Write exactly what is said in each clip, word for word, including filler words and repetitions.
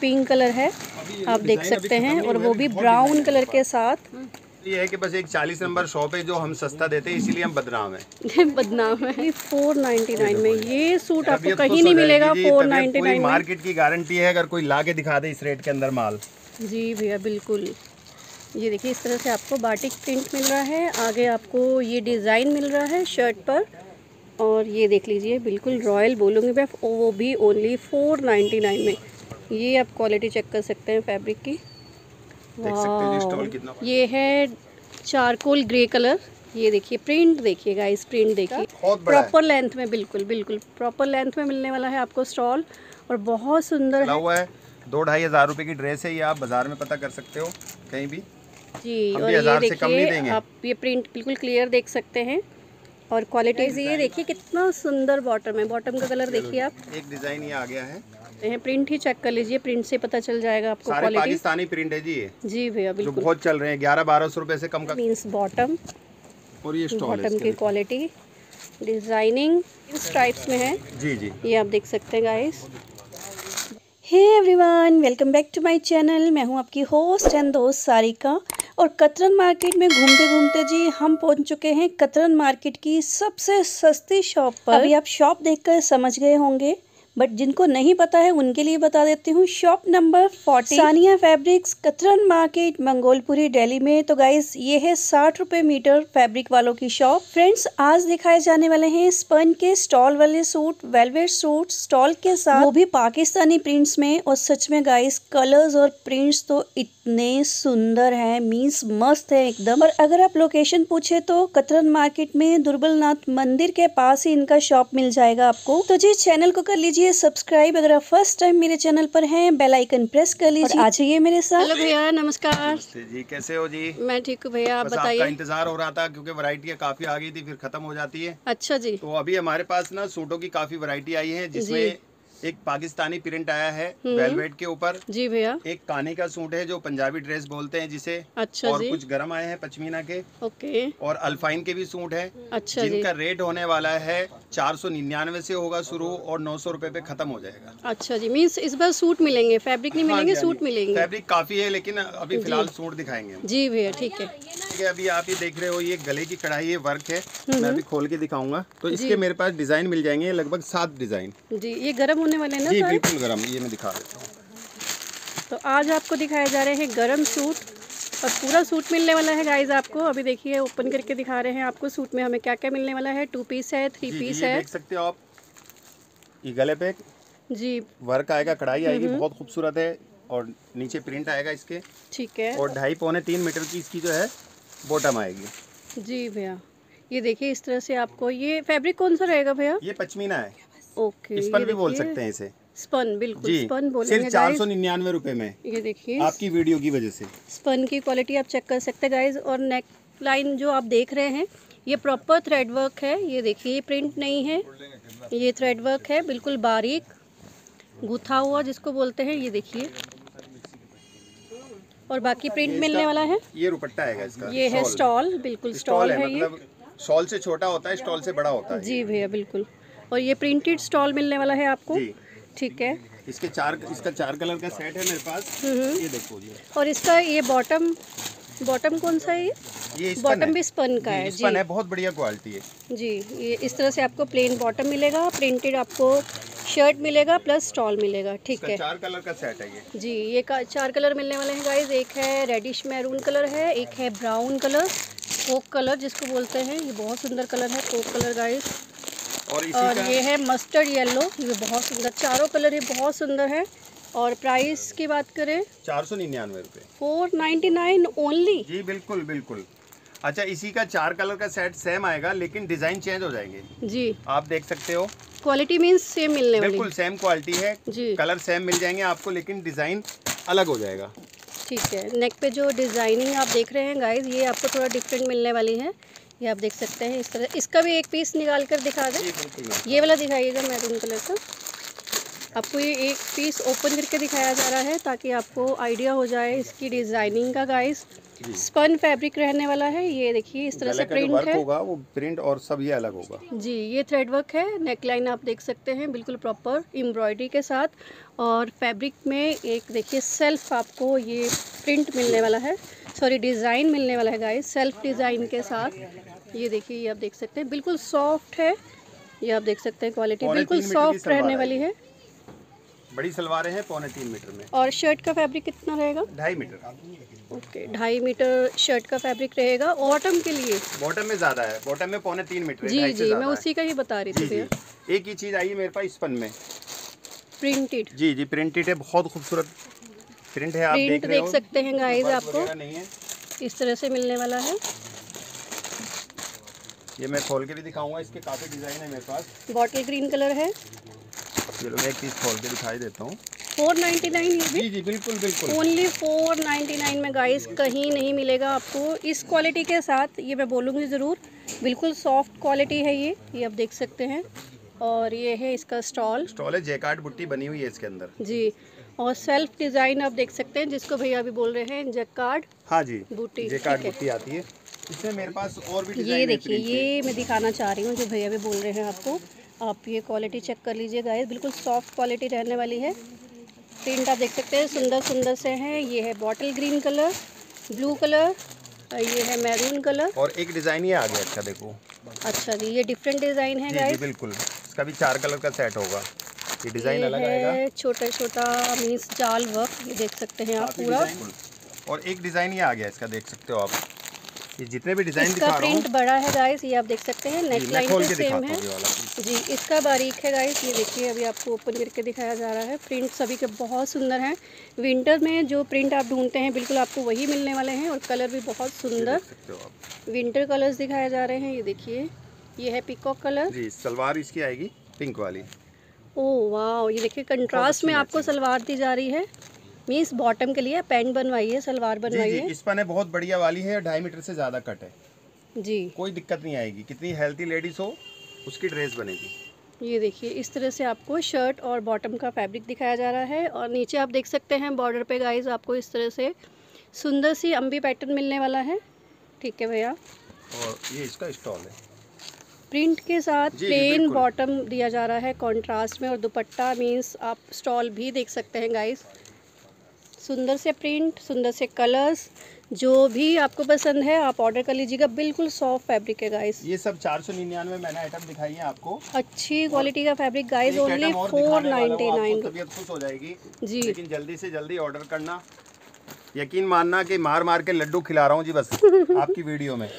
Pink colour है, आप देख सकते हैं, और वो भी ब्राउन कलर के साथ। ये है कि बस एक चालीस नंबर शॉप है जो हम सस्ता देते हैं, इसीलिए हम बदनाम हैं। बदनाम है। फोर नाइन्टी नाइन में ये सूट आपको कहीं नहीं मिलेगा। फोर नाइन्टी नाइन में मार्केट की गारंटी है, अगर कोई ला के दिखा दे इस रेट के अंदर माल। जी भैया बिल्कुल। ये देखिए इस तरह से आपको बाटिक प्रिंट मिल रहा है, आगे आपको ये डिज़ाइन मिल रहा है शर्ट पर, और ये देख लीजिए बिल्कुल रॉयल बोलूँगी मैं, वो भी ओनली फोर नाइन्टी नाइन में। ये आप क्वालिटी चेक कर सकते हैं फैब्रिक की। देख सकते हैं स्टॉल कितना। ये है चारकोल ग्रे कलर। ये देखिए प्रिंट देखिए गाइस, प्रिंट देखिए प्रॉपर लेंथ में, बिल्कुल बिल्कुल प्रॉपर लेंथ में मिलने वाला है आपको स्टॉल, और बहुत सुंदर है। हुआ है दो ढाई हजार रुपए की ड्रेस है, ये आप बाजार में पता कर सकते हो कहीं भी जी। और ये देखिए आप ये प्रिंट बिल्कुल क्लियर देख सकते हैं, और क्वालिटीज ये देखिए कितना सुंदर बॉटम है। बॉटम का कलर देखिए आप, एक डिजाइन ये आ गया है, प्रिंट ही चेक कर लीजिए, प्रिंट से पता चल जाएगा आपको। सारे क्वालिटी पाकिस्तानी प्रिंट है जी ये। जी भैया बिल्कुल, जो बहुत चल रहे हैं, ग्यारह बारह सौ रुपए से कम का मीन्स बॉटम। और ये बॉटम की क्वालिटी डिजाइनिंग इन स्ट्राइप्स में है। जी जी, ये आप देख सकते हैं guys. Hey everyone, welcome back to my channel. मैं हूं आपकी होस्ट एंड दोस्त सारिका, और कतरन मार्केट में घूमते घूमते जी हम पहुंच चुके हैं कतरन मार्केट की सबसे सस्ती शॉप पर। अभी आप शॉप देखकर समझ गए होंगे, बट जिनको नहीं पता है उनके लिए बता देती हूँ। Shop number forty, Saniya fabrics, Katran market, Mangolpuri, Delhi में। तो गाइस ये है साठ रुपए मीटर फैब्रिक वालों की शॉप। फ्रेंड्स आज दिखाए जाने वाले हैं स्पन के स्टॉल वाले सूट, वेलवेट सूट स्टॉल के साथ, वो भी पाकिस्तानी प्रिंट्स में। और सच में गाइस कलर्स और प्रिंट्स तो इतने सुंदर है, मीन्स मस्त है एकदम। और अगर आप लोकेशन पूछे तो कतरन मार्केट में दुर्बलनाथ मंदिर के पास ही इनका शॉप मिल जाएगा आपको। तो जी चैनल को कर लीजिए सब्सक्राइब, अगर आप फर्स्ट टाइम मेरे चैनल पर हैं बेल आइकन प्रेस कर लीजिए। आ जाइए मेरे साथ। हेलो भैया नमस्कार जी, कैसे हो जी? मैं ठीक हूँ भैया, आप बताइए। आपका इंतजार हो रहा था क्योंकि वैरायटी काफी आ गई थी, फिर खत्म हो जाती है। अच्छा जी। तो अभी हमारे पास ना सूटों की काफी वैरायटी आई है, जिसमें एक पाकिस्तानी प्रिंट आया है वेलवेट के ऊपर। जी भैया। एक काने का सूट है जो पंजाबी ड्रेस बोलते हैं जिसे। अच्छा और जी। कुछ गरम आए हैं पश्मीना के। ओके। और अल्फाइन के भी सूट है। अच्छा जिनका जी। रेट होने वाला है चार सौ निन्यानवे से होगा शुरू, और नौ सौ रुपए पे खत्म हो जाएगा। अच्छा जी, मीन्स इस बार सूट मिलेंगे, फैब्रिक नहीं मिलेंगे। हाँ सूट मिलेंगे। फैब्रिक काफी है लेकिन अभी फिलहाल सूट दिखाएंगे जी भैया। ठीक है ठीक है। अभी आप ये देख रहे हो, ये गले की कढ़ाई, ये वर्क है, मैं अभी खोल के दिखाऊंगा। तो इसके मेरे पास डिजाइन मिल जाएंगे लगभग सात डिजाइन जी। ये गरम होने वाले हैं ना? जी बिल्कुल गरम, ये मैं दिखा देता हूँ। तो आज आपको दिखाए जा रहे हैं गरम सूट, और पूरा सूट मिलने वाला है गाइज आपको। अभी देखिए ओपन करके दिखा रहे हैं आपको सूट में हमें क्या क्या मिलने वाला है। टू पीस है, थ्री पीस है, देख सकते हो आप। ये गले पे जी वर्क आएगा, कढ़ाई आएगी, बहुत खूबसूरत है, और नीचे प्रिंट आएगा इसके। ठीक है। और ढाई पौने तीन मीटर की इसकी जो है बॉटम आएगी जी भैया। ये देखिए इस तरह से आपको, ये फैब्रिक कौन सा रहेगा भैया? ये पश्मीना है। ओके। स्पन भी बोल सकते हैं इसे। स्पन बिल्कुल स्पन बोलेंगे। सिर्फ चार सौ निन्यानवे रुपए में। ये देखिए आपकी वीडियो की वजह से स्पन की क्वालिटी आप चेक कर सकते हैं गाइज। और नेक लाइन जो आप देख रहे हैं ये प्रॉपर थ्रेड वर्क है। ये देखिए प्रिंट नहीं है, ये थ्रेड वर्क है, बिल्कुल बारीक गुथा हुआ जिसको बोलते हैं। ये देखिए, और बाकी प्रिंट मिलने वाला है। ये दुपट्टा है इसका, ये है स्टॉल, बिल्कुल स्टॉल है, है मतलब स्टॉल से छोटा होता है, स्टॉल से बड़ा होता है जी भैया बिल्कुल। और ये प्रिंटेड स्टॉल मिलने वाला है आपको। ठीक है। इसके चार इसका चार कलर का सेट है मेरे पास, ये देखो ये। और इसका ये बॉटम बॉटम कौन सा है? ये ये बॉटम भी स्पन का है जी, स्पन है, बहुत बढ़िया क्वालिटी है जी। ये इस तरह से आपको प्लेन बॉटम मिलेगा, प्रिंटेड आपको शर्ट मिलेगा, प्लस स्टॉल मिलेगा। ठीक है। चार कलर का सेट है ये जी। ये का, चार कलर मिलने वाले हैं गाइज। एक है रेडिश मैरून कलर है, एक है ब्राउन कलर, कोक कलर जिसको बोलते हैं, ये बहुत सुंदर कलर है कोक कलर गाइज। और, इसी और ये है मस्टर्ड येलो, ये बहुत सुंदर, चारों कलर ये बहुत सुंदर है। और प्राइस की बात करें चार सौ निन्यानवे रुपये, फोर नाइन्टी नाइन ओनली जी। बिल्कुल बिल्कुल। अच्छा इसी का चार कलर का सेट सेम आएगा, लेकिन डिजाइन चेंज हो जाएंगे जी। आप देख सकते हो, क्वालिटी मीन्स सेम मिलने वाली, बिल्कुल सेम क्वालिटी है जी। कलर सेम मिल जाएंगे आपको, लेकिन डिजाइन अलग हो जाएगा। ठीक है। नेक पे जो डिजाइनिंग आप देख रहे हैं गाइज, ये आपको थोड़ा डिफरेंट मिलने वाली है। ये आप देख सकते हैं इस तरह। इसका भी एक पीस निकाल कर दिखा दें, ये वाला दिखाइएगा मैरून कलर का। आपको ये एक पीस ओपन करके दिखाया जा रहा है ताकि आपको आइडिया हो जाए इसकी डिज़ाइनिंग का गाइस। स्पन फैब्रिक रहने वाला है। ये देखिए इस तरह से प्रिंट है होगा, वो प्रिंट और सब ये अलग होगा जी। ये थ्रेड वर्क है, नेकलाइन आप देख सकते हैं बिल्कुल प्रॉपर एम्ब्रॉयडरी के साथ, और फैब्रिक में एक देखिए सेल्फ आपको ये प्रिंट मिलने वाला है, सॉरी डिज़ाइन मिलने वाला है गाइस, सेल्फ डिज़ाइन के साथ। ये देखिए, ये आप देख सकते हैं बिल्कुल सॉफ्ट है। ये आप देख सकते हैं क्वालिटी बिल्कुल सॉफ्ट रहने वाली है। बड़ी सलवारें हैं पौने तीन मीटर में। और शर्ट का फैब्रिक कितना रहेगा? ढाई मीटर। ओके, ढाई मीटर शर्ट का फैब्रिक रहेगा। बॉटम के लिए बॉटम में ज्यादा है, बॉटम में पौने तीन मीटर जी जी, मैं उसी का ही बता रही थी भैया। एक ही चीज आई है मेरे पास स्पन में, प्रिंटेड। जी जी, प्रिंटेड है, बहुत खूबसूरत प्रिंट है। आप प्रिंट देख सकते हैं गाइस, आपको नहीं है इस तरह से मिलने वाला है। ये मैं खोल के भी दिखाऊंगा, इसके काफी डिजाइन है मेरे पास। बॉटल ग्रीन कलर है। चलो मैं एक पीस खोल के दिखाई देता हूँ। फोर नाइन्टी नाइन ये भी? जी जी बिल्कुल बिल्कुल, ओनली फोर नाइन्टी नाइन में गाइस, कहीं नहीं मिलेगा आपको इस क्वालिटी के साथ। ये मैं बोलूँगी ज़रूर, बिल्कुल सॉफ्ट क्वालिटी है ये ये आप देख सकते हैं। और ये है इसका स्टॉल स्टॉल है, जैकार्ड बुट्टी बनी हुई है इसके अंदर जी। और सेल्फ डिज़ाइन आप देख सकते हैं, जिसको भैया अभी बोल रहे हैं जैकार्ड। हाँ जी, बुट्टी, जैकार्ड बुट्टी आती है इसमें मेरे पास। और भी ये देखिए, ये मैं दिखाना चाह रही हूँ जो भैया भी बोल रहे हैं आपको। आप ये क्वालिटी चेक कर लीजिए गाइस, बिल्कुल सॉफ्ट क्वालिटी रहने वाली है। प्रिंट आप देख सकते हैं सुंदर सुंदर से हैं। ये है bottle green colour, blue colour, ये है मैरून कलर, और एक डिज़ाइन ये आ गया इसका, देखो। अच्छा जी, ये डिफरेंट डिज़ाइन है गाइस। बिल्कुल, इसका भी चार कलर का सेट होगा। ये डिज़ाइन अलग आएगा, छोटा छोटा मीन्स जाल वर्क, ये देख सकते हैं आप पूरा। और एक डिज़ाइन ये आ गया इसका, देख सकते हो आप। ये जितने भी डिज़ाइन दिखा रहा हूं, प्रिंट बड़ा है गाइस, ये आप देख सकते हैं। नेक लाइन पे सेम है जी। इसका बारीक है गाइस, ये देखिए अभी आपको ओपन करके दिखाया जा रहा है। प्रिंट सभी के बहुत सुंदर हैं। विंटर में जो प्रिंट आप ढूंढते हैं बिल्कुल आपको वही मिलने वाले हैं। और कलर भी बहुत सुंदर विंटर कलर्स दिखाए जा रहे हैं। ये देखिए, ये है पीकॉक कलर जी। सलवार इसकी आएगी पिंक वाली। ओह वाह, ये देखिए कंट्रास्ट में आपको सलवार दी जा रही है। मीन्स बॉटम के लिए पैंट बनवाई है, सलवार बनवाई है। इस पर बहुत बढ़िया वाली है, ढाई मीटर से ज़्यादा कट है जी, कोई दिक्कत नहीं आएगी। कितनी हेल्थी लेडीज हो उसकी ड्रेस बनेगी। ये देखिए इस तरह से आपको शर्ट और बॉटम का फैब्रिक दिखाया जा रहा है। और नीचे आप देख सकते हैं बॉर्डर पे गाइस, आपको इस तरह से सुंदर सी अम्बी पैटर्न मिलने वाला है। ठीक है भैया, और ये इसका स्टॉल है, प्रिंट के साथ प्लेन बॉटम दिया जा रहा है कॉन्ट्रास्ट में। और दुपट्टा मीन्स आप स्टॉल भी देख सकते हैं गाइस। सुंदर से प्रिंट, सुंदर से कलर्स, जो भी आपको पसंद है आप ऑर्डर कर लीजिएगा। बिल्कुल सॉफ्ट फैब्रिक है गाइस। ये सब चार सौ निन्यानवे मैंने आइटम दिखाई है आपको। अच्छी क्वालिटी का fabric guys, only four ninety nine. तबीयत खुश हो जाएगी जी, लेकिन जल्दी से जल्दी ऑर्डर करना। यकीन मानना कि मार मार के लड्डू खिला रहा हूँ जी बस आपकी वीडियो में।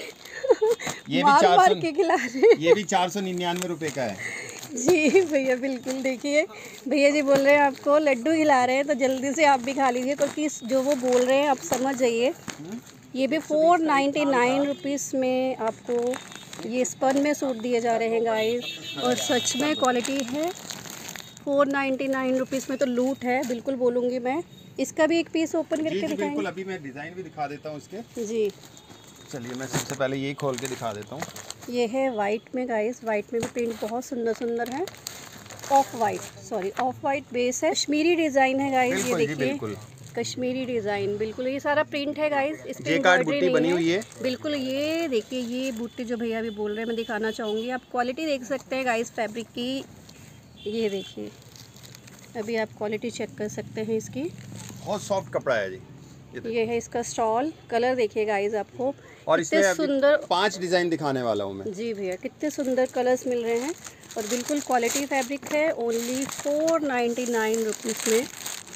ये भी चार सौ के खिला रहे, ये भी चार सौ निन्यानवे रुपए का है जी भैया। बिल्कुल देखिए, भैया जी बोल रहे हैं आपको लड्डू खिला रहे हैं, तो जल्दी से आप भी खा लीजिए, क्योंकि जो वो बोल रहे हैं आप समझ जाइए। ये भी फोर नाइन्टी नाइन रुपीज़ में आपको ये स्पन में सूट दिए जा रहे हैं गाइस। और सच में क्वालिटी है। फोर नाइन्टी नाइन रुपीज़ में तो लूट है, बिल्कुल बोलूँगी मैं। इसका भी एक पीस ओपन करके दिखाएंगे। बिल्कुल, अभी मैं डिज़ाइन भी दिखा देता हूँ इसके जी। चलिए मैं सबसे पहले यही खोल के दिखा देता हूँ। ये है वाइट में गाइस, वाइट में भी प्रिंट बहुत सुंदर सुंदर है। Off white, sorry off white base है, कश्मीरी डिज़ाइन है गाइस। ये देखिए कश्मीरी डिज़ाइन, बिल्कुल ये सारा प्रिंट है गाइस। इस पे एम्ब्रॉयडरी बनी हुई है बिल्कुल। ये देखिए, ये बूटी जो भैया भी बोल रहे हैं मैं दिखाना चाहूँगी। आप क्वालिटी देख सकते हैं गाइस फैब्रिक की। ये देखिए, अभी आप क्वालिटी चेक कर सकते हैं इसकी। बहुत सॉफ्ट कपड़ा है जी। ये है इसका स्टॉल, कलर देखिए गाइस आपको। और इसमें सुंदर पांच डिज़ाइन दिखाने वाला हूँ मैं जी भैया। कितने सुंदर कलर्स मिल रहे हैं और बिल्कुल क्वालिटी फैब्रिक है। Only four ninety nine rupees में।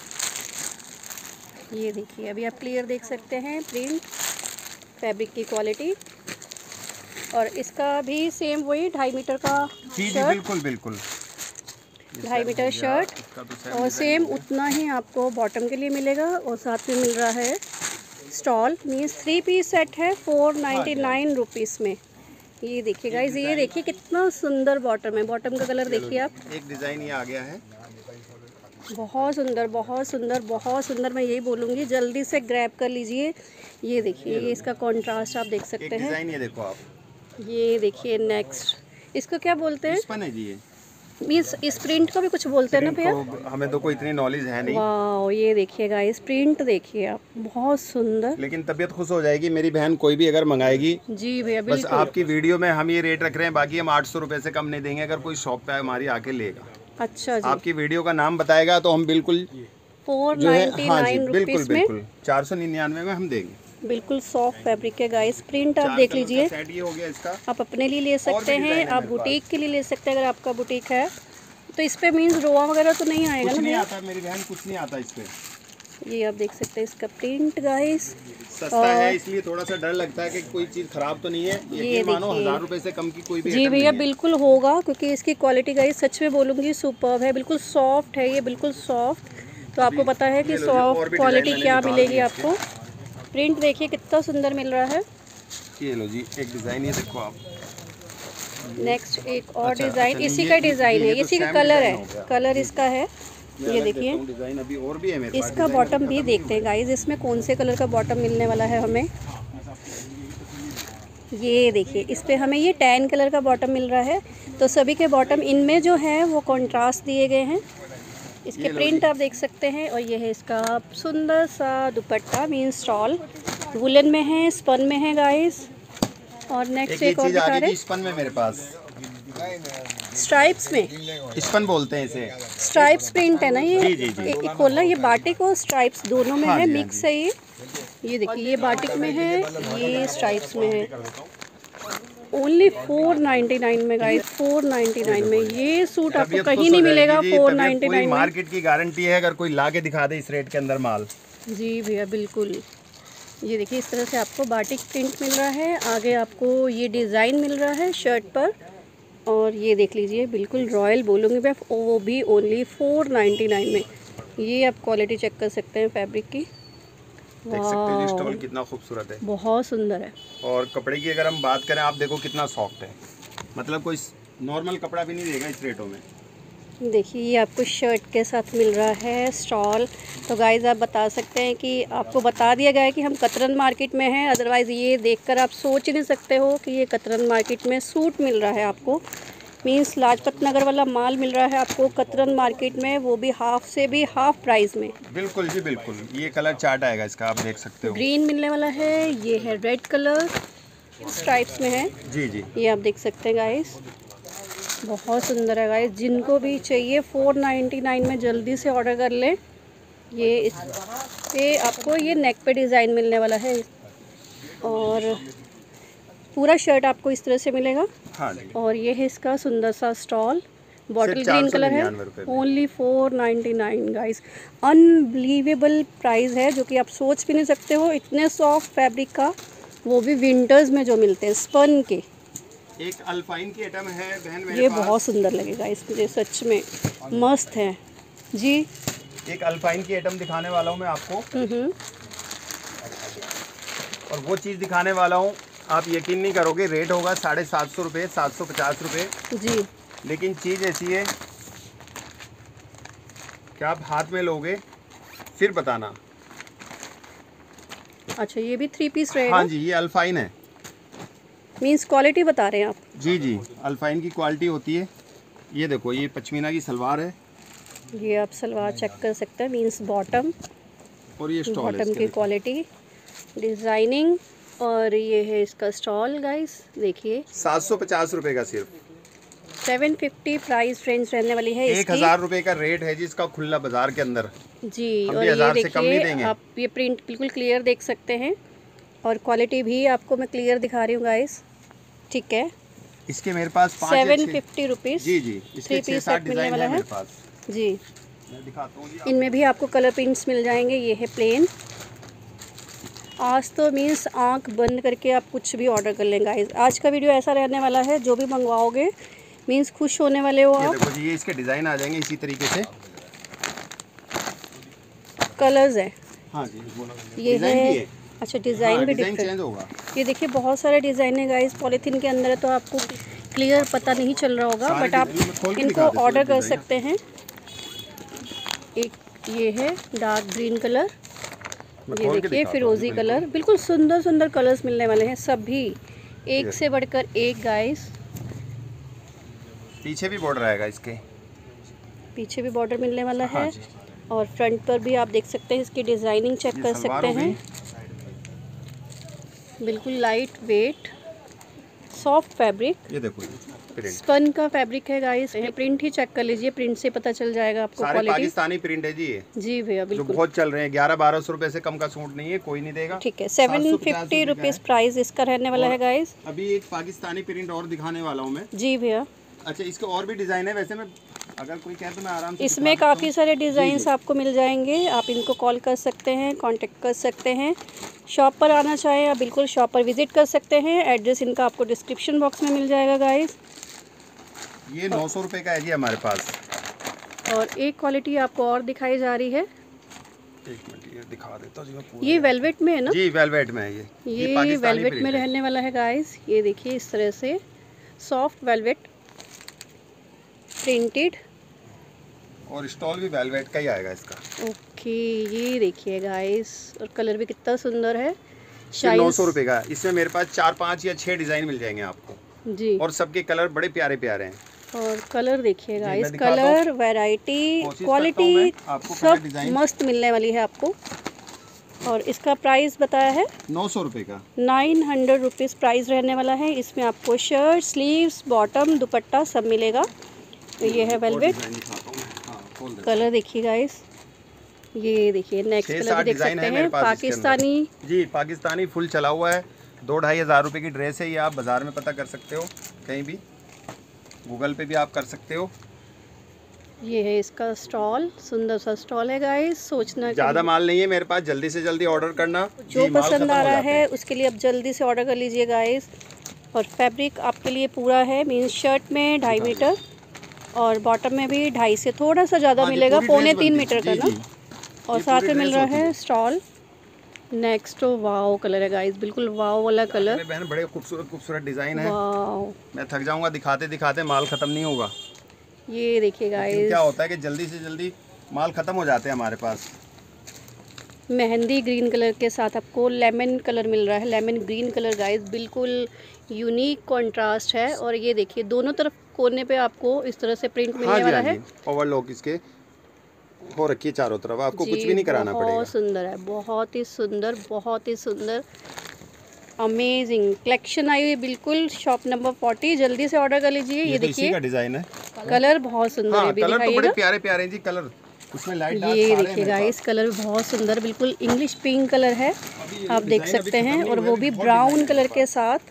ये देखिए, अभी आप क्लियर देख सकते हैं प्रिंट, फैब्रिक की क्वालिटी। और इसका भी सेम वही ढाई मीटर का शर्ट, बिल्कुल बिल्कुल ढाई मीटर शर्ट। और सेम उतना ही आपको बॉटम के लिए मिलेगा। और साथ में मिल रहा है stole, means three piece set है फोर नाइन्टी नाइन रुपीज़ में। ये देखिए गाइस, ये देखिए कितना सुंदर बॉटम है। बॉटम का कलर देखिए आप। एक डिज़ाइन ये आ गया है, बहुत सुंदर बहुत सुंदर बहुत सुंदर। मैं यही बोलूँगी जल्दी से ग्रैब कर लीजिए। ये देखिए, ये इसका कॉन्ट्रास्ट आप देख सकते हैं। डिज़ाइन ये देखो आप। ये देखिए नेक्स्ट, इसको क्या बोलते हैं? स्पन है जी। ये मीन्स इस प्रिंट को भी कुछ बोलते हैं ना भैया? हमें तो कोई इतनी नॉलेज है नहीं। वाह, ये देखिए गाइस, प्रिंट देखिए आप, बहुत सुंदर। लेकिन तबीयत खुश हो जाएगी मेरी बहन कोई भी अगर मंगाएगी। जी भैया, बस आपकी वीडियो में हम ये रेट रख रहे हैं, बाकी हम आठ सौ रुपए से कम नहीं देंगे अगर कोई शॉप पे हमारी आके लेगा। अच्छा जी। आपकी वीडियो का नाम बताएगा तो हम बिल्कुल फोर नाइन्टी नाइन रुपीज में, चार सौ निन्यानवे में हम देंगे। बिल्कुल सॉफ्ट फैब्रिक है गाइस। प्रिंट आप देख लीजिए, ये हो गया इसका। आप अपने लिए ले सकते हैं, आप बुटीक के लिए ले सकते हैं अगर आपका बुटीक है तो। इस पे मीन्स रोआ वगैरह तो नहीं आएगा ना? नहीं आता मेरी बहन, कुछ नहीं आता इस पे। ये आप देख सकते हैं इसका प्रिंट गाइस। सस्ता है इसलिए थोड़ा सा डर लगता है कि कोई चीज खराब तो नहीं है। ये मानो हजार रुपए से कम की कोई भी। जी भैया बिल्कुल होगा, क्योंकि इसकी क्वालिटी गाइस सच में बोलूँगी सुपर्ब है, बिल्कुल सॉफ्ट है ये, बिल्कुल सॉफ्ट। तो आपको पता है कि सॉफ्ट क्वालिटी क्या मिलेगी आपको। प्रिंट देखिए कितना सुंदर मिल रहा है। ये लो जी, एक डिजाइन ये देखो आप। नेक्स्ट एक और डिजाइन, अच्छा, इसी का डिजाइन है, इसी का कलर है, कलर इसका है। ये देखिए डिजाइन अभी और भी है मेरे इसका बॉटम भी देखते हैं गाइस, इसमें कौन से कलर का बॉटम मिलने वाला है हमें। ये देखिए इस पे हमें ये टैन कलर का बॉटम मिल रहा है। तो सभी के बॉटम इनमें जो है वो कॉन्ट्रास्ट दिए गए हैं। इसके प्रिंट आप देख सकते हैं। और ये है इसका सुंदर सा दुपट्टा, मीन स्टॉल, वुलन में है, स्पन में है गाइस। और नेक्स्ट एक और दिखा रहे हैं, स्पन में मेरे पास स्ट्राइप्स में, स्पन बोलते हैं इसे, स्ट्राइप्स प्रिंट है ना ये। जी जी जी। एक खोलना, ये बाटिक और स्ट्राइप्स दोनों में है, मिक्स है ये। ये देखिए ये बाटिक में है, ये स्ट्राइप्स में है। ओनली फोर नाइन्टी नाइन में गाइस, फोर नाइन्टी नाइन में ये सूट आपको कहीं नहीं मिलेगा। फोर नाइन्टी नाइन मार्केट की गारंटी है अगर कोई ला के दिखा दे इस रेट के अंदर माल। जी भैया बिल्कुल। ये देखिए इस तरह से आपको बाटिक प्रिंट मिल रहा है, आगे आपको ये डिज़ाइन मिल रहा है शर्ट पर। और ये देख लीजिए बिल्कुल रॉयल बोलूँगी मैं, वो भी ओनली फोर नाइन्टी नाइन में। ये आप क्वालिटी चेक कर सकते हैं फैब्रिक की, देख सकते हैं स्टॉल कितना खूबसूरत है, बहुत सुंदर है। और कपड़े की अगर हम बात करें, आप देखो कितना सॉफ्ट है, मतलब कोई नॉर्मल कपड़ा भी नहीं देगा इस रेटों में। देखिए ये आपको शर्ट के साथ मिल रहा है स्टॉल। तो गाइज आप बता सकते हैं कि आपको बता दिया गया है कि हम कतरन मार्केट में हैं, अदरवाइज़ ये देखकर आप सोच ही नहीं सकते हो कि ये कतरन मार्केट में सूट मिल रहा है आपको। मीन्स लाजपत नगर वाला माल मिल रहा है आपको कतरन मार्केट में, वो भी हाफ से भी हाफ प्राइस में। बिल्कुल जी बिल्कुल। ये कलर चार्ट आएगा इसका, आप देख सकते हो। ग्रीन मिलने वाला है, ये है रेड कलर, स्ट्राइप्स में है। जी जी, ये आप देख सकते हैं गाइस, बहुत सुंदर है गाइस। जिनको भी चाहिए फोर नाइन्टी नाइन में जल्दी से ऑर्डर कर लें। ये इस पे आपको ये नेक पे डिज़ाइन मिलने वाला है, और पूरा शर्ट आपको इस तरह से मिलेगा। हाँ जी। और ये है इसका सुंदर सा स्टॉल, बॉटल ग्रीन कलर है, only four ninety nine guys. Unbelievable price है, जो कि आप सोच भी नहीं सकते हो। इतने सॉफ्ट फैब्रिक का, वो भी विंटर्स में जो मिलते हैं, स्पन के। एक अल्पाइन की आइटम है बहन मेरे ये पास, बहुत सुंदर लगेगा इस मुझे, सच में मस्त है जी। एक अल्पाइन की आइटम दिखाने वाला हूँ मैं आपको, और वो चीज़ दिखाने वाला हूँ आप यकीन नहीं करोगे, रेट होगा साढ़े सात सौ रुपये, सात सौ पचास रुपये जी। लेकिन चीज़ ऐसी है कि आप हाथ में लोगे फिर बताना। अच्छा, ये भी थ्री पीस रहेगा? हाँ जी, ये अल्पाइन है। मीन्स क्वालिटी बता रहे हैं आप? जी जी, अल्पाइन की क्वालिटी होती है। ये देखो, ये पश्मीना की सलवार है, ये आप सलवार चेक कर सकते हैं। मीन्स बॉटम, और ये स्टॉल बॉटम की क्वालिटी, डिज़ाइनिंग, और ये है इसका स्टॉल गाइस। देखिए सात सौ पचास रुपये का, सिर्फ सेवन फिफ्टी प्राइस फ्रेंड्स रहने वाली है। एक हज़ार रुपये का रेट है जिसका खुला बाजार के अंदर जी। और ये देखिए आप ये प्रिंट बिल्कुल क्लियर देख सकते हैं, और क्वालिटी भी आपको मैं क्लियर दिखा रही हूँ गाइस, ठीक है। इसके मेरे पास सेवन फिफ्टी रुपीज़ जी जी, थ्री पीस सेट मिलने वाला है जी। मैं दिखाता हूँ जी। इनमें भी आपको कलर प्रिंट्स मिल जाएंगे। ये है प्लेन। आज तो मीन्स आंख बंद करके आप कुछ भी ऑर्डर कर लें गाइस। आज का वीडियो ऐसा रहने वाला है, जो भी मंगवाओगे मीन्स खुश होने वाले हो आप। देखो जी, ये इसके डिज़ाइन आ जाएंगे इसी तरीके से, कलर्स है। हाँ जी, ये है। अच्छा, डिज़ाइन हाँ, भी डिज़ाइन डिफरेंट चेंज होगा। ये देखिए बहुत सारे डिज़ाइन है गाइस, पॉलीथीन के अंदर है तो आपको क्लियर पता नहीं चल रहा होगा, बट आप इनको ऑर्डर कर सकते हैं। एक ये है डार्क ग्रीन कलर, ये देखिए फिरोजी कलर, बिल्कुल सुंदर सुंदर कलर्स मिलने वाले हैं, सभी एक से बढ़कर एक गाइस। पीछे भी बॉर्डर आएगा इसके, पीछे भी बॉर्डर मिलने वाला हाँ है। और फ्रंट पर भी आप देख सकते हैं, इसकी डिजाइनिंग चेक कर सकते हैं। बिल्कुल लाइट वेट सॉफ्ट फैब्रिक, ये देखो ये स्पन का फैब्रिक है गाइस। प्रिंट ही चेक कर लीजिए, प्रिंट से पता चल जाएगा आपको क्वालिटी। पाकिस्तानी प्रिंट है जी ये। जी भैया बिल्कुल, जो बहुत चल रहे हैं। ग्यारह बारह सौ रुपए से कम का सूट नहीं है, कोई नहीं देगा। ठीक है, सेवन फिफ्टी रुपीज प्राइस इसका रहने वाला है गाइस। अभी एक पाकिस्तानी प्रिंट और दिखाने वाला हूँ मैं। जी भैया। अच्छा, इसके और भी डिजाइन है, वैसे मैं अगर कोई कहे तो मैं आराम से इसमें काफ़ी सारे डिज़ाइंस आपको मिल जाएंगे। आप इनको कॉल कर सकते हैं, कांटेक्ट कर सकते हैं। शॉप पर आना चाहें आप बिल्कुल शॉप पर विजिट कर सकते हैं। एड्रेस इनका आपको डिस्क्रिप्शन बॉक्स में मिल जाएगा गाइस। ये नौ सौ रुपये का है जी हमारे पास। और एक क्वालिटी आपको और दिखाई जा रही है, एक मिनट ये दिखा देता हूँ जी। ये वेलवेट में है ना? जी वेलवेट में है ये। ये, ये वेलवेट में रहने वाला है गाइस। ये देखिए इस तरह से सॉफ्ट वेलवेट प्रिंटेड, और स्टॉल भी वेलवेट का ही आएगा इसका। ओके, ये देखिए गाइस, और कलर भी कितना सुंदर है। नौ सौ रुपये का। इसमें मेरे पास चार पाँच या छह डिजाइन मिल जाएंगे आपको जी, और सबके कलर बड़े प्यारे प्यारे हैं। और कलर देखिए गाइस, कलर वैरायटी क्वालिटी सब मस्त मिलने वाली है आपको। और इसका प्राइस बताया है नौ सौ रुपये का, नाइन हंड्रेड रुपीज़ प्राइस रहने वाला है। इसमें आपको शर्ट, स्लीव्स, बॉटम, दुपट्टा सब मिलेगा। तो ये है वेलवेट। कलर देखिए गाइस, ये देखिए नेक्स्ट कलर भी देख सकते हैं, पाकिस्तानी जी, पाकिस्तानी फुल चला हुआ है। दो ढाई हज़ार रुपये की ड्रेस है ये। आप बाज़ार में पता कर सकते हो, कहीं भी गूगल पे भी आप कर सकते हो। ये है इसका स्टॉल, सुंदर सा स्टॉल है गाइस। सोचना ज़्यादा माल नहीं है मेरे पास, जल्दी से जल्दी ऑर्डर करना। जो पसंद आ रहा है उसके लिए आप जल्दी से ऑर्डर कर लीजिए गाइस। और फैब्रिक आपके लिए पूरा है, मीन्स शर्ट में ढाई मीटर और बॉटम में भी ढाई से थोड़ा सा ज़्यादा मिलेगा, पौने तीन मीटर का ना। और साथ में मिल रहा है स्टॉल। नेक्स्ट वाओ कलर है गाइस, बिल्कुल वाओ वाला कलर। बहन बड़े खूबसूरत खूबसूरत डिजाइन है। वाओ, मैं थक जाऊंगा दिखाते दिखाते, माल खत्म नहीं होगा। ये देखिए गाइस, क्या होता है कि जल्दी से जल्दी माल खत्म हो जाते हैं हमारे पास। मेहंदी ग्रीन कलर के साथ आपको लेमन कलर मिल रहा है। लेमन ग्रीन कलर गाइस, बिल्कुल यूनिक कंट्रास्ट है। और ये देखिए दोनों तरफ कोने पे आपको इस तरह से प्रिंट मिलने वाला है। ओवरलॉक इसके हो रखी है चारों तरफ, आपको कुछ भी नहीं कराना पड़ेगा। बहुत सुंदर है, बहुत ही सुंदर, बहुत ही सुंदर, अमेजिंग कलेक्शन आई हुई बिल्कुल। शॉप नंबर फोर्टी, जल्दी से ऑर्डर कर लीजिए। ये, ये देखिए का डिजाइन है, कलर बहुत सुंदर हाँ, है। भी कलर तो बड़े प्यारे प्यारे हैं जी कलर। उसमें लाइट ये देखिए गाइस, कलर भी बहुत सुंदर, बिल्कुल इंग्लिश पिंक कलर है, आप देख सकते हैं। और वो भी ब्राउन कलर के साथ।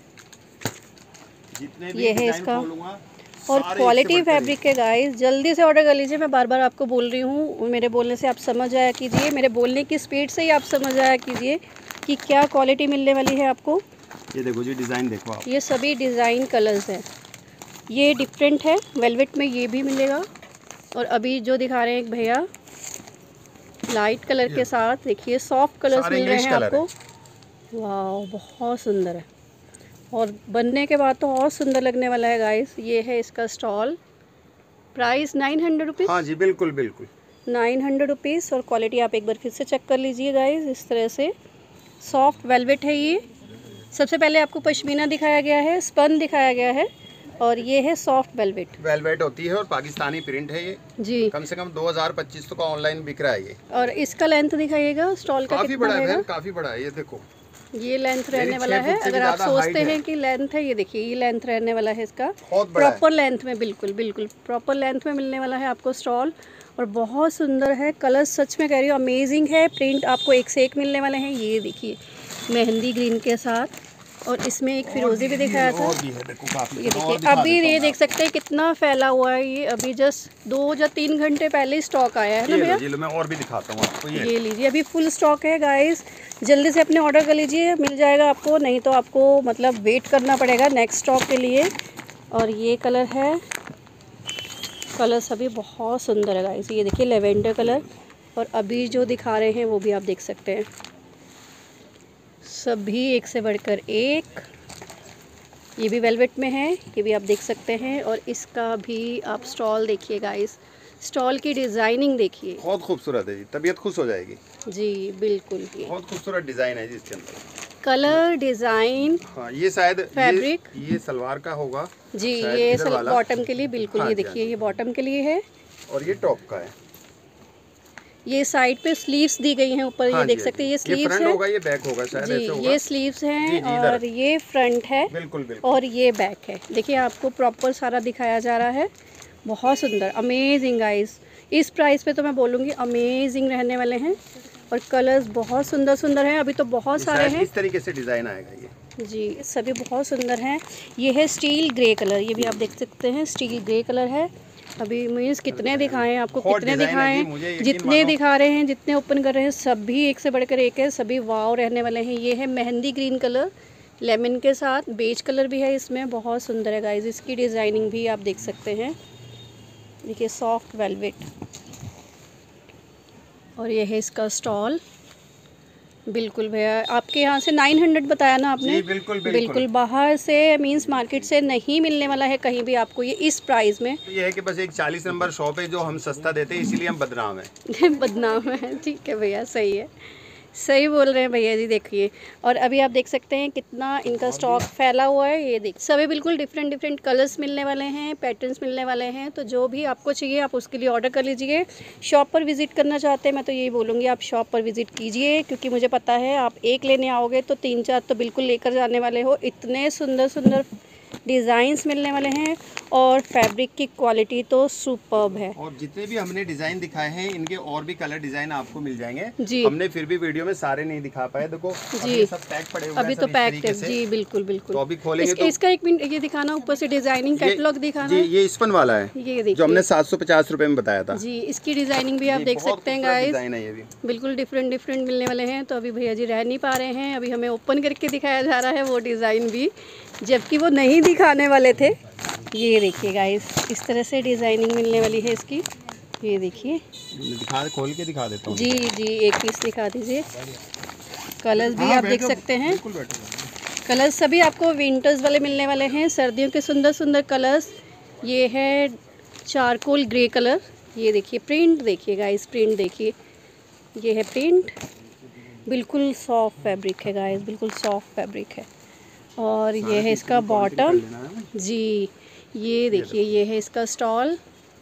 ये है इसका, और क्वालिटी फैब्रिक है गाइस। जल्दी से ऑर्डर कर लीजिए। मैं बार बार आपको बोल रही हूँ, मेरे बोलने से आप समझ आया कीजिए, मेरे बोलने की स्पीड से ही आप समझ आया कीजिए कि क्या क्वालिटी मिलने वाली है आपको। ये देखो जी, डिज़ाइन देखो आप। ये सभी डिज़ाइन कलर्स हैं, ये डिफरेंट है। वेलवेट में ये भी मिलेगा। और अभी जो दिखा रहे हैं एक भैया लाइट कलर के साथ, देखिए सॉफ्ट कलर्स मिल रहे हैं आपको। वाह, बहुत सुंदर है, और बनने के बाद तो और सुंदर लगने वाला है गाइस। ये है इसका stole, price nine hundred rupees. हाँ जी, बिल्कुल बिल्कुल नाइन हंड्रेड रुपीज़। और क्वालिटी आप एक बार फिर से चेक कर लीजिए गाइस। इस तरह से सॉफ्ट वेलवेट है ये। सबसे पहले आपको पश्मीना दिखाया गया है, स्पन दिखाया गया है, और ये है सॉफ्ट वेलवेट। वेलवेट होती है और पाकिस्तानी प्रिंट है ये जी। कम से कम दो हज़ार पच्चीस तो का ऑनलाइन बिक रहा है ये। और इसका लेंथ दिखाइएगा स्टॉल का, काफी बड़ा है, काफी बड़ा है। ये देखो, ये लेंथ रहने वाला है। अगर आप सोचते हैं कि लेंथ है, ये देखिए ये लेंथ रहने वाला है इसका, प्रॉपर लेंथ में, बिल्कुल बिल्कुल प्रॉपर लेंथ में मिलने वाला है आपको स्टॉल। और बहुत सुंदर है, कलर सच में कह रही हूँ अमेजिंग है। प्रिंट आपको एक से एक मिलने वाले हैं। ये देखिए मेहंदी ग्रीन के साथ, और इसमें एक फिरोजी भी दिखाया था। ये देखिए, अभी ये देख सकते हैं कितना फैला हुआ है ये। अभी जस्ट दो या तीन घंटे पहले स्टॉक आया है ना भैया। ये मैं और भी दिखाता हूँ आपको। ये ये लीजिए, अभी फुल स्टॉक है गाइस। जल्दी से अपने ऑर्डर कर लीजिए, मिल जाएगा आपको, नहीं तो आपको मतलब वेट करना पड़ेगा नेक्स्ट स्टॉक के लिए। और ये कलर है, कलर सभी बहुत सुंदर है गाइस। ये देखिए लेवेंडर कलर, और अभी जो दिखा रहे हैं वो भी आप देख सकते हैं, सभी एक से बढ़कर एक। ये भी वेलवेट में है, ये भी आप देख सकते हैं। और इसका भी आप स्टॉल देखिए गाइस, स्टॉल की डिज़ाइनिंग देखिए, बहुत खूबसूरत है जी, तबीयत खुश हो जाएगी जी। बिल्कुल, बहुत खूबसूरत डिज़ाइन है जी इसके अंदर। कलर, डिजाइन, हाँ ये शायद फैब्रिक ये, ये सलवार का होगा जी, ये बॉटम के लिए बिल्कुल। हाँ, ये देखिए ये बॉटम के लिए है और ये टॉप का है। ये साइड पे स्लीव्स दी गई हैं ऊपर। हाँ, ये देख सकते हैं ये स्लीव्स है, होगा, ये बैक होगा शायद जी, ऐसे होगा। ये स्लीव्स हैं और ये फ्रंट है बिल्कुल, बिल्कुल। और ये बैक है। देखिए आपको प्रॉपर सारा दिखाया जा रहा है। बहुत सुंदर, अमेजिंग गाइस। इस प्राइस पे तो मैं बोलूँगी अमेजिंग रहने वाले हैं और कलर्स बहुत सुंदर सुंदर हैं। अभी तो बहुत सारे हैं। इस तरीके से डिजाइन आएगा ये जी, सभी बहुत सुंदर हैं। ये है स्टील ग्रे कलर, ये भी आप देख सकते हैं स्टील ग्रे कलर है। अभी मीन्स कितने दिखाएं आपको, कितने दिखाएं, जितने दिखा रहे हैं, जितने ओपन कर रहे हैं, सभी एक से बढ़कर एक है, सभी वाव रहने वाले हैं। ये है मेहंदी ग्रीन कलर, लेमन के साथ बेज कलर भी है इसमें, बहुत सुंदर है गाइस। इसकी डिज़ाइनिंग भी आप देख सकते हैं। देखिए सॉफ्ट वेलवेट और ये है इसका स्टॉल। बिल्कुल भैया, आपके यहाँ से नौ सौ बताया ना आपने? जी, बिल्कुल, बिल्कुल बिल्कुल बाहर से मींस मार्केट से नहीं मिलने वाला है कहीं भी आपको ये इस प्राइस में। तो ये है कि बस एक चालीस नंबर शॉप है जो हम सस्ता देते हैं, इसीलिए हम बदनाम है। बदनाम है, ठीक है भैया, सही है, सही बोल रहे हैं भैया जी। देखिए और अभी आप देख सकते हैं कितना इनका स्टॉक फैला हुआ है। ये देख सभी बिल्कुल डिफरेंट डिफरेंट कलर्स मिलने वाले हैं, पैटर्न्स मिलने वाले हैं। तो जो भी आपको चाहिए आप उसके लिए ऑर्डर कर लीजिए। शॉप पर विज़िट करना चाहते हैं मैं तो यही बोलूँगी आप शॉप पर विज़िट कीजिए, क्योंकि मुझे पता है आप एक लेने आओगे तो तीन चार तो बिल्कुल लेकर जाने वाले हो। इतने सुंदर सुंदर डिज़ाइंस मिलने वाले हैं और फैब्रिक की क्वालिटी तो सुपर्ब है। और जितने भी हमने डिज़ाइन दिखाए हैं इनके और भी कलर डिज़ाइन आपको मिल जाएंगे जी। हमने फिर भी वीडियो में सारे नहीं दिखा पाए। देखो जी, ये सब पैक पड़े हुए हैं, अभी तो पैक है जी, बिल्कुल बिल्कुल। तो अभी खोलेंगे इस, तो इसका एक मिनट ये दिखाना, ऊपर से डिजाइनिंग कैटलॉग दिखाना जी। ये स्पन वाला है, ये देखिए जो हमने सात सौ पचास रुपए में बताया था जी। इसकी डिजाइनिंग भी आप देख सकते हैं गाइस, बिल्कुल डिफरेंट डिफरेंट मिलने वाले हैं। तो अभी भैया जी रह नहीं पा रहे हैं, अभी हमें ओपन करके दिखाया जा रहा है वो डिज़ाइन भी, जबकि वो नहीं दिखाने वाले थे। ये देखिए गाइस, इस तरह से डिज़ाइनिंग मिलने वाली है इसकी। ये देखिए, दिखा खोल के दिखा देता हूँ जी जी, एक पीस दिखा दीजिए। कलर्स भी आप देख सकते हैं, कलर्स सभी आपको विंटर्स वाले मिलने वाले हैं, सर्दियों के सुंदर सुंदर कलर्स। ये है चारकोल ग्रे कलर। ये देखिए प्रिंट, देखिए गाइस प्रिंट देखिए, ये है प्रिंट, बिल्कुल सॉफ्ट फैब्रिक है गाइस, बिल्कुल सॉफ्ट फैब्रिक है। और ये है इसका बॉटम जी। ये देखिए ये है इसका स्टॉल,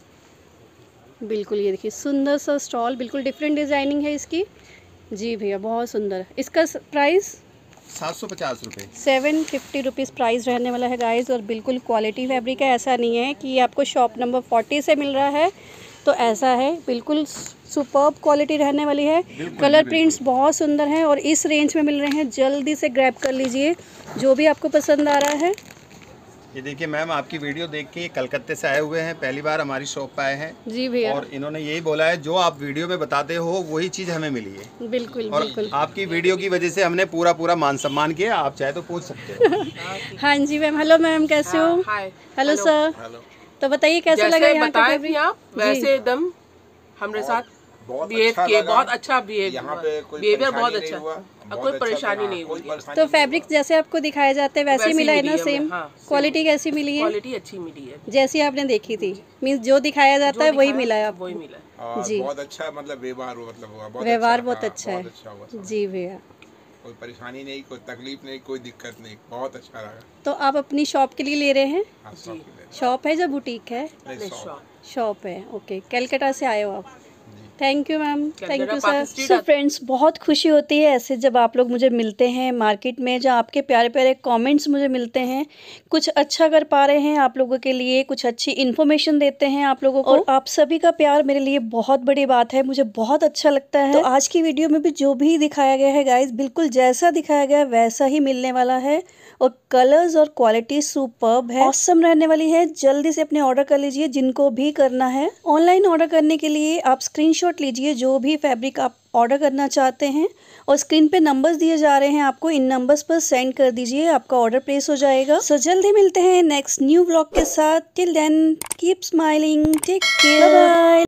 बिल्कुल ये देखिए सुंदर सा स्टॉल, बिल्कुल डिफरेंट डिज़ाइनिंग है इसकी जी भैया, बहुत सुंदर। इसका प्राइस सात सौ पचास रुपये, सेवन फिफ्टी रुपीज़ प्राइस रहने वाला है गाइस। और बिल्कुल क्वालिटी फैब्रिक है, ऐसा नहीं है कि आपको शॉप नंबर फोर्टी से मिल रहा है तो ऐसा है, बिल्कुल सुपर्ब क्वालिटी रहने वाली है। कलर प्रिंट्स बहुत सुंदर हैं और इस रेंज में मिल रहे हैं, जल्दी से ग्रैब कर लीजिए जो भी आपको पसंद आ रहा है। ये देखिए मैम, आपकी वीडियो देख के कलकत्ते से आए हुए हैं, पहली बार हमारी शॉप पे आए हैं जी भैया, और इन्होंने यही बोला है जो आप वीडियो में बताते हो वही चीज़ हमें मिली है। बिल्कुल और बिल्कुल, आपकी वीडियो की वजह से हमने पूरा पूरा मान सम्मान किया। आप चाहे तो पूछ सकते हो। हाँ जी मैम, हेलो मैम, कैसे हो? हेलो सर, तो बताइए कैसा लगा यहाँ का फैब्रिक? आप वैसे एकदम हमारे साथ बिहेव किए, बहुत अच्छा बिहेव, बिहेवियर बहुत अच्छा, और कोई परेशानी नहीं हुई। तो फैब्रिक जैसे आपको दिखाया जाता है वैसे ही मिला है ना? सेम क्वालिटी कैसी मिली है? क्वालिटी अच्छी मिली है, जैसी आपने देखी थी, मींस जो दिखाया जाता है वही मिला है आपको? वही मिला है जी, बहुत अच्छा, मतलब व्यवहार मतलब व्यवहार बहुत अच्छा है जी भैया, कोई परेशानी नहीं, कोई तकलीफ नहीं, कोई दिक्कत नहीं, बहुत अच्छा लगा। तो आप अपनी शॉप के लिए ले रहे हैं? शॉप है या बुटीक है? शॉप है, ओके। कलकत्ता से आए हो आप? Thank you ma'am, thank you sir. So friends, बहुत खुशी होती है ऐसे जब आप लोग मुझे मिलते हैं मार्केट में, जब आपके प्यारे प्यारे कमेंट्स मुझे मिलते हैं, कुछ अच्छा कर पा रहे हैं आप लोगों के लिए, कुछ अच्छी इन्फॉर्मेशन देते हैं आप लोगों को। और आप सभी का प्यार मेरे लिए बहुत बड़ी बात है, मुझे बहुत अच्छा लगता है। तो आज की वीडियो में भी जो भी दिखाया गया है गाइज, बिल्कुल जैसा दिखाया गया है वैसा ही मिलने वाला है और कलर्स और क्वालिटी सुपर्ब है, ऑसम रहने वाली है। जल्दी से अपने ऑर्डर कर लीजिए जिनको भी करना है। ऑनलाइन ऑर्डर करने के लिए आप स्क्रीनशॉट लीजिए जो भी फैब्रिक आप ऑर्डर करना चाहते हैं और स्क्रीन पे नंबर्स दिए जा रहे हैं आपको, इन नंबर्स पर सेंड कर दीजिए, आपका ऑर्डर प्लेस हो जाएगा। सो so, जल्दी मिलते हैं नेक्स्ट न्यू व्लॉग के साथ। Till then keep smiling, take care, bye bye.